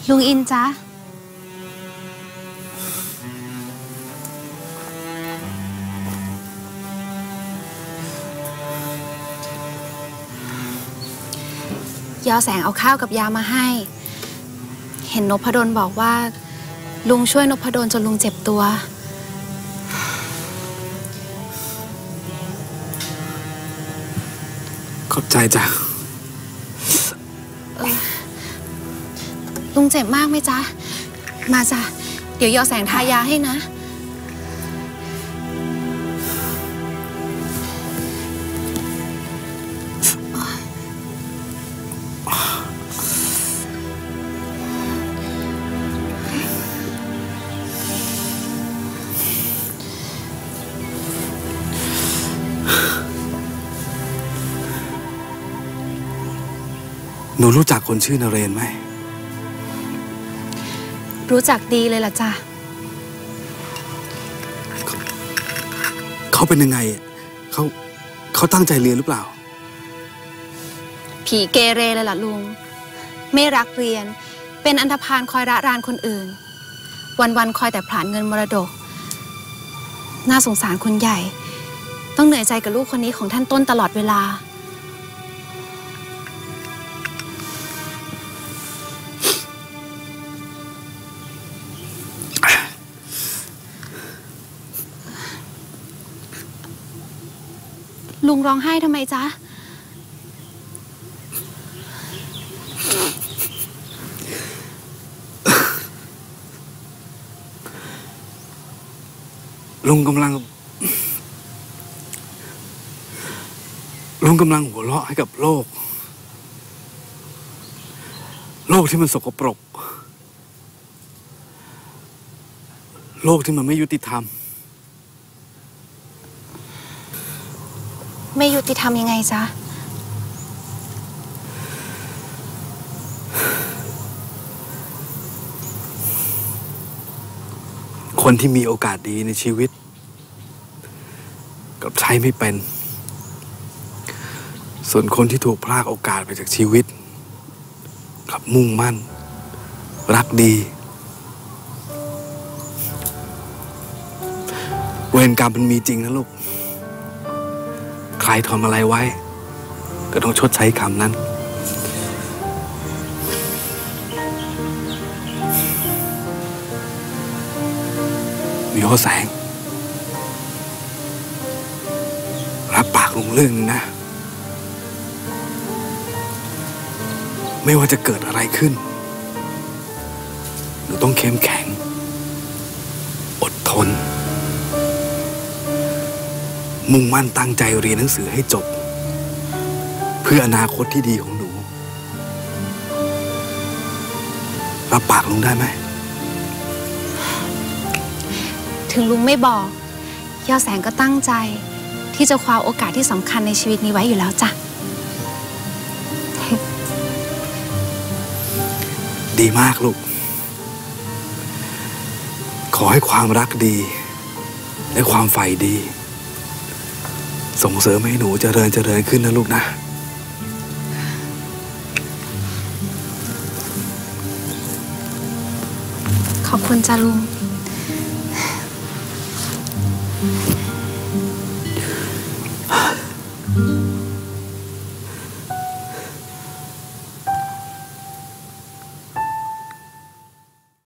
ลุงอินจ๊ะยอแสงเอาข้าวกับยามาให้เห็นนพดลบอกว่าลุงช่วยนพดลจนลุงเจ็บตัวขอบใจจ้ะลุงเจ็บมากไหมจ๊ะมาจ้ะเดี๋ยวยอแสงทายาให้นะหนูรู้จักคนชื่อนเรนไหมรู้จักดีเลยล่ะจ้ะเขาเป็นยังไงเขาตั้งใจเรียนหรือเปล่าผีเกเรเลยล่ะลุงไม่รักเรียนเป็นอันธพาลคอยระรานคนอื่นวันๆคอยแต่ผลาญเงินมรดกน่าสงสารคนใหญ่ต้องเหนื่อยใจกับลูกคนนี้ของท่านต้นตลอดเวลาลุงร้องไห้ทำไมจ๊ะลุงกำลังหัวเราะให้กับโลกที่มันสกปรกโลกที่มันไม่ยุติธรรมไม่ยุติธรรมยังไงจ๊ะคนที่มีโอกาสดีในชีวิตกับใช้ไม่เป็นส่วนคนที่ถูกพรากโอกาสไปจากชีวิตกับมุ่งมั่นรักดีเวรกรรมมันมีจริงนะลูกใครทำอะไรไว้ก็ต้องชดใช้กรรมนั้นมีโอแสงรับปากลุงเรื่องนึงนะไม่ว่าจะเกิดอะไรขึ้นหนูต้องเข้มแข็งอดทนมุ่งมั่นตั้งใจเรียนหนังสือให้จบเพื่ออนาคตที่ดีของหนูรับปากลุงได้ไหมถึงลุงไม่บอกยอแสงก็ตั้งใจที่จะคว้าโอกาสที่สำคัญในชีวิตนี้ไว้อยู่แล้วจ้ะดีมากลูกขอให้ความรักดีและความใฝ่ดีส่งเสริมให้หนูเจริญขึ้นนะลูกนะขอบคุณจ้าลุง